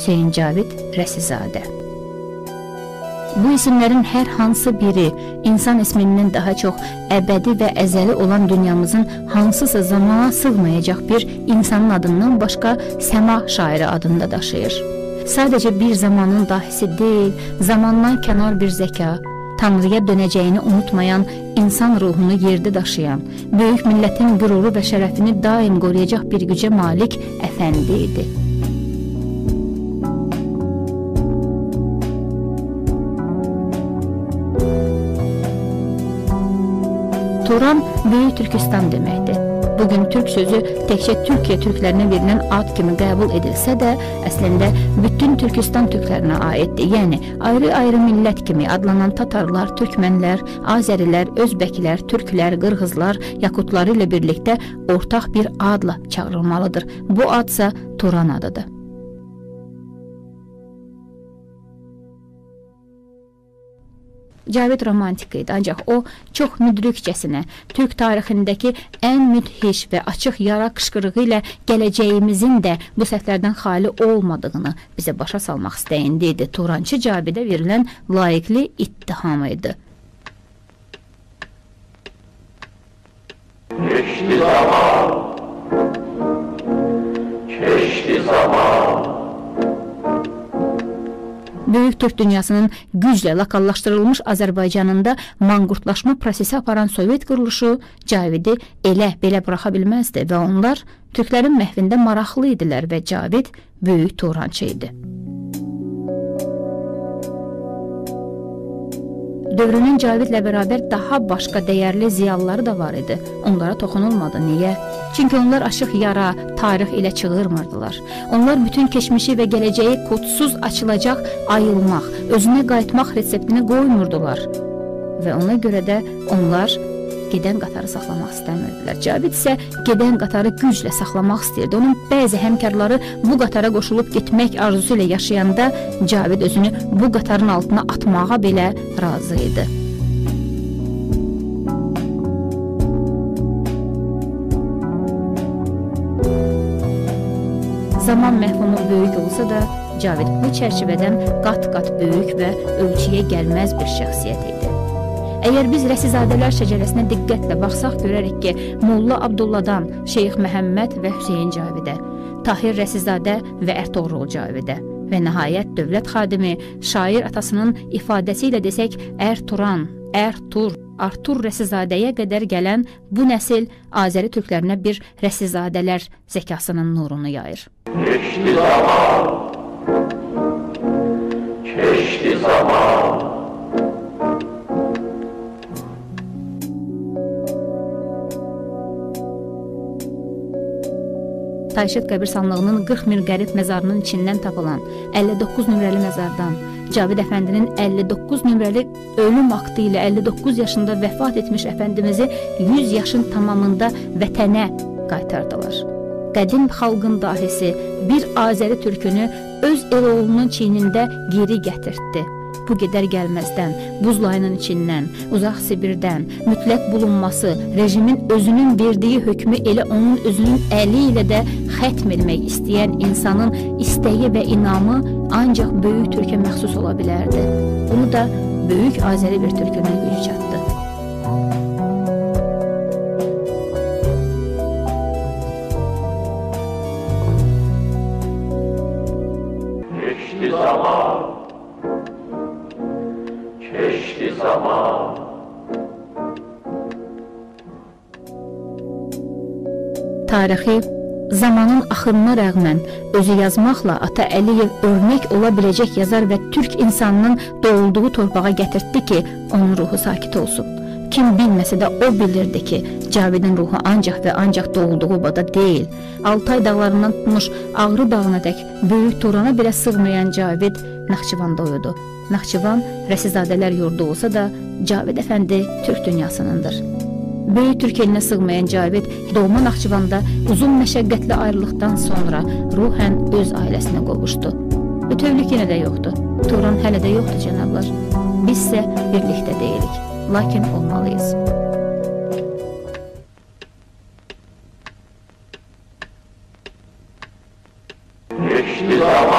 Hüseyn Cavid Rəsizadə. Bu isimlərin hər hansı biri insan ismindən daha çox əbədi və əzəli olan dünyamızın hansısa zamana sığmayacaq bir insanın adından başqa səma şairi adında daşıyır. Sadəcə bir zamanın dahisi deyil, zamandan kənar bir zəka, Tanrıya dönəcəyini unutmayan, insan ruhunu yerdə daşıyan, böyük millətin qüruru və şərəfini daim qoruyacaq bir gücə malik əfəndi idi. Turan Böyük Türkistan deməkdir. Bugün Türk sözü təkcə Türkiyə türklərinə verilən ad kimi qəbul edilsə də, əslində bütün Türkistan türklərinə aiddir. Yəni, ayrı-ayrı millət kimi adlanan Tatarlar, Türkmənlər, Azərilər, Özbəklər, Türklər, Qırğızlar, Yakutları ilə birlikdə ortaq bir adla çağırılmalıdır. Bu adsa Turan adıdır. Cavid romantik idi, ancaq o çox müdrikcəsinə Türk tarixindəki ən müdhiş və açıq yara qışqırığı ilə gələcəyimizin də bu səhvlərdən xali olmadığını bizə başa salmaq istəyində idi. Turançı Cavidə verilən layiqli ittiham idi. Keçdi zaman Böyük Türk dünyasının güclə lokallaşdırılmış Azərbaycanında manqurtlaşma prosesi aparan Sovet quruluşu Cavidi elə-belə buraxa bilməzdi və onlar türklərin məhvində maraqlı idilər və Cavid böyük Turançı idi. Dövrünün Cavidlə bərabər daha başqa dəyərli ziyalıları da var idi. Onlara toxunulmadı. Niyə? Çünki onlar aşıq yara, tarix ilə çığırmırdılar. Onlar bütün keçmişi və gələcəyi kodsuz açılacaq ayılmaq, özünə qayıtmaq reseptini qoymurdular. Və ona görə də onlar gedən qatarı saxlamaq istəmirdilər. Cavid isə gedən qatarı güclə saxlamaq istəyirdi. Onun bəzi həmkarları bu qatara qoşulub getmək arzusu ilə yaşayanda Cavid özünü bu qatarın altına atmağa belə razı idi. Zaman məhvumu böyük olsa da Cavid bu çərçivədən qat-qat böyük və ölçüyə gəlməz bir şəxsiyyət idi. Əgər biz Rəsizadələr şəcərəsinə diqqətlə baxsaq, görərik ki, Molla Abdulladan Şeyx Məhəmməd və Hüseyn Cavidə, Tahir Rəsizadə və Ərtuğrul Cavidə və nəhayət dövlət xadimi, şair atasının ifadəsi ilə desək, Ərturan, Ərtur, Artur Rəsizadəyə qədər gələn bu nəsil Azəri türklərinə bir Rəsizadələr zəkasının nurunu yayır. Keçdi zaman, keçdi zaman. Tayşet qəbirstanlığının 40 mil qərib məzarının içindən tapılan 59 nömrəli məzardan Cavid Əfəndinin 59 nömrəli ölüm aktı ilə 59 yaşında vəfat etmiş əfəndimizi 100 yaşın tamamında vətənə qaytardılar. Qədim xalqın dahisi bir Azəri türkünü öz eloğlunun çiynində geri gətirtdi. Bu gedər gəlməzdən, buz layının içindən, uzaq Sibirdən, mütləq bulunması, rejimin özünün verdiyi hökmü elə onun özünün əli ilə də xətm etmək istəyən insanın istəyi və inamı ancaq böyük türkə məxsus ola bilərdi. Bunu da böyük Azəri bir türkünün gücü çatdı. Keçdi zaman, keçdi zaman. Tarixi zamanın axınına rəğmən özü yazmaqla Ata Əliyev örnək ola biləcək yazar və türk insanının doğulduğu torpağa gətirtdi ki, onun ruhu sakit olsun. Kim bilməsə də o bilirdi ki, Cavidin ruhu ancaq və ancaq doğulduğu obada deyil. Altay dağlarından tutmuş Ağrı dağına tək böyük Turana belə sığmayan Cavid Naxçıvanda uyudu. Naxçıvan Rəsizadələr yurdu olsa da Cavid Əfəndi Türk dünyasınındır. Böyük Türk elinə sığmayan Cavid doğma Naxçıvanda uzun məşəqqətli ayrılıqdan sonra ruhən öz ailəsinə qovuşdu. Bütövlük yenə də yoxdur. Turan hələ də yoxdur, cənablar. Biz isə birlikdə deyilik, lakin olmalıyız. Keçdi zaman.